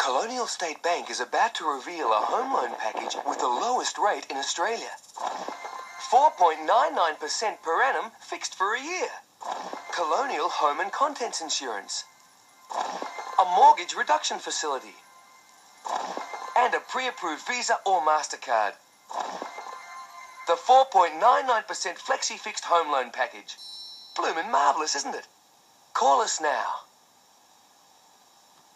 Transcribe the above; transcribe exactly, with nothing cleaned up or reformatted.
Colonial State Bank is about to reveal a home loan package with the lowest rate in Australia. four point nine nine percent per annum fixed for a year. Colonial Home and Contents Insurance. A mortgage reduction facility. And a pre-approved Visa or MasterCard. The four point nine nine percent Flexi Fixed Home Loan Package. Bloomin' marvellous, isn't it? Call us now.